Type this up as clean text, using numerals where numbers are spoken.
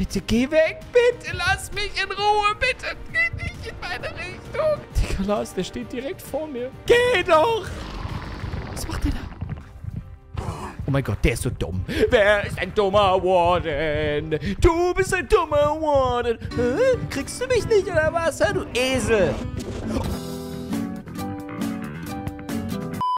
Bitte geh weg. Bitte lass mich in Ruhe. Bitte geh nicht in meine Richtung. Digga, Lars, der steht direkt vor mir. Geh doch. Was macht der da? Oh mein Gott, der ist so dumm. Wer ist ein dummer Warden? Du bist ein dummer Warden. Kriegst du mich nicht oder was, du Esel?